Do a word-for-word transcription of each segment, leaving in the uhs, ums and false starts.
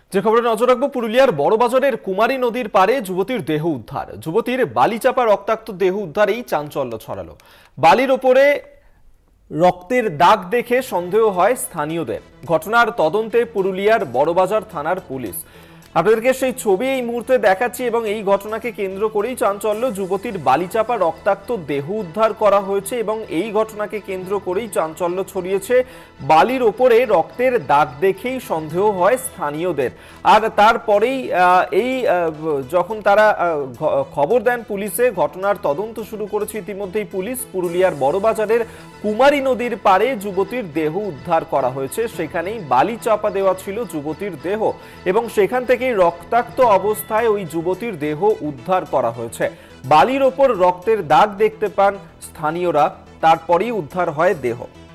যে খবরে নজর রাখবো, পুরুলিয়ার বড়বাজারের কুমারী নদীর পারে যুবতীর দেহ উদ্ধার। যুবতীর বালিচাপা রক্তাক্ত দেহ উদ্ধারেই চাঞ্চল্য ছড়ালো। বালির ওপরে রক্তের দাগ দেখে সন্দেহ হয় স্থানীয়দের। ঘটনার তদন্তে পুরুলিয়ার বড়বাজার থানার পুলিশ। আপনাদেরকে সেই ছবি এই মুহূর্তে দেখাচ্ছি এবং এই ঘটনাকে কেন্দ্র করেই চাঞ্চল্য। যুবতীর বালিচাপা রক্তাক্ত দেহ উদ্ধার করা হয়েছে এবং এই ঘটনাকে কেন্দ্র করেই চাঞ্চল্য ছড়িয়েছে। বালির ওপরে রক্তের দাগ দেখেই সন্দেহ হয় স্থানীয়দের। আর তারপরেই এই যখন তারা খবর দেন পুলিশে, ঘটনার তদন্ত শুরু করেছে ইতিমধ্যেই পুলিশ। পুরুলিয়ার বড়বাজারের কুমারী নদীর পারে যুবতীর দেহ উদ্ধার করা হয়েছে। সেখানেই বালি চাপা দেওয়া ছিল যুবতীর দেহ এবং সেখান থেকে রক্তাক্ত অবস্থায় ওই যুবতীর দেহ উদ্ধার করা হয়েছে। বালির ওপর রক্তের দাগ দেখতে পান স্থানীয়রা, তারপরেই উদ্ধার হয় দেহ।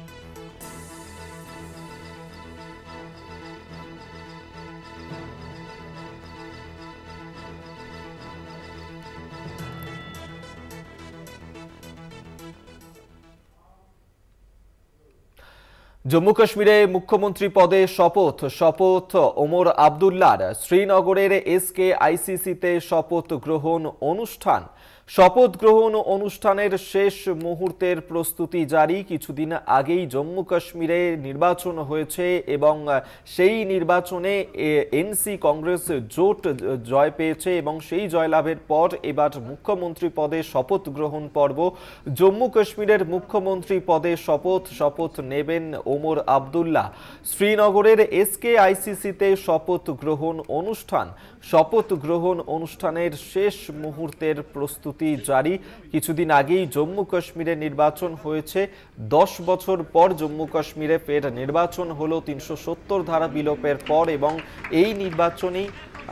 জম্মু কাশ্মীরে মুখ্যমন্ত্রী পদে শপথ শপথ ওমর আবদুল্লাহর। শ্রীনগরের এসকে আইসিসিতে শপথ গ্রহণ অনুষ্ঠান। শপথ গ্রহণ অনুষ্ঠানের শেষ মুহূর্তের প্রস্তুতি জারি। কিছুদিন আগেই জম্মু কাশ্মীরে নির্বাচন হয়েছে এবং সেই নির্বাচনে এনসি কংগ্রেস জোট জয় পেয়েছে এবং সেই জয়লাভের পর এবার মুখ্যমন্ত্রী পদে শপথ গ্রহণ পর্ব। জম্মু কাশ্মীরের মুখ্যমন্ত্রী পদে শপথ শপথ নেবেন ওমর আবদুল্লাহ। শ্রীনগরের এসকে আইসিসিতে শপথ গ্রহণ অনুষ্ঠান। শপথ গ্রহণ অনুষ্ঠানের শেষ মুহূর্তের প্রস্তুতি জারি। কিছুদিন আগেই জম্মু কাশ্মীরে নির্বাচন হয়েছে। দশ বছর পর জম্মু কাশ্মীরে ফের নির্বাচন হলো তিনশো সত্তর ধারা বিলোপের পর এবং এই নির্বাচনেই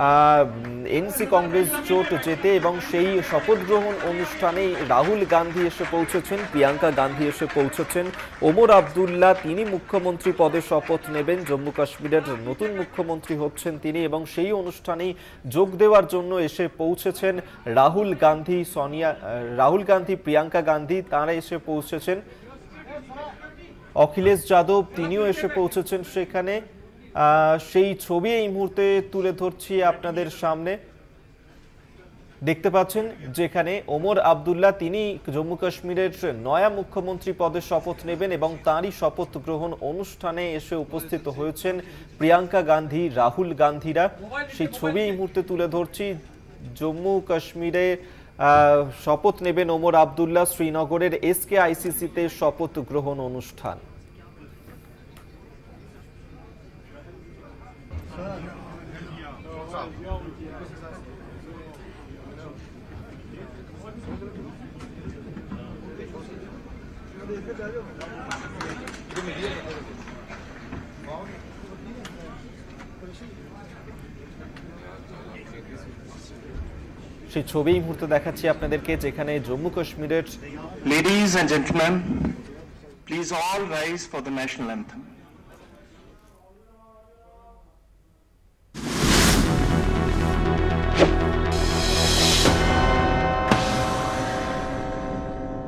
এনসি কংগ্রেস জোট জেতে এবং সেই শপথ গ্রহণ অনুষ্ঠানে রাহুল গান্ধী এসে পৌঁছেছেন, প্রিয়াঙ্কা গান্ধী এসে পৌঁছেছেন। ওমর আবদুল্লাহ তিনি মুখ্যমন্ত্রী পদে শপথ নেবেন। জম্মু কাশ্মীরের নতুন মুখ্যমন্ত্রী হচ্ছেন তিনি এবং সেই অনুষ্ঠানেই যোগ দেওয়ার জন্য এসে পৌঁছেছেন রাহুল গান্ধী, সোনিয়া রাহুল গান্ধী, প্রিয়াঙ্কা গান্ধী তারা এসে পৌঁছেছেন। অখিলেশ যাদব তিনিও এসে পৌঁছেছেন সেখানে। সেই ছবি এই মুহূর্তে তুলে ধরছি আপনাদের সামনে। দেখতে পাচ্ছেন যেখানে ওমর আবদুল্লাহ তিনি জম্মু কাশ্মীরের নয়া মুখ্যমন্ত্রী পদে শপথ নেবেন এবং তাঁরই শপথ গ্রহণ অনুষ্ঠানে এসে উপস্থিত হয়েছেন প্রিয়াঙ্কা গান্ধী, রাহুল গান্ধীরা। সেই ছবি এই মুহূর্তে তুলে ধরছি। জম্মু কাশ্মীরে শপথ নেবেন ওমর আবদুল্লাহ। শ্রীনগরের এসকে আইসিসিতে শপথ গ্রহণ অনুষ্ঠান। সেই ছবি এই মুহূর্তে দেখাচ্ছি আপনাদেরকে যেখানে জম্মু কাশ্মীরের Ladies and gentlemen, please all rise for the national anthem.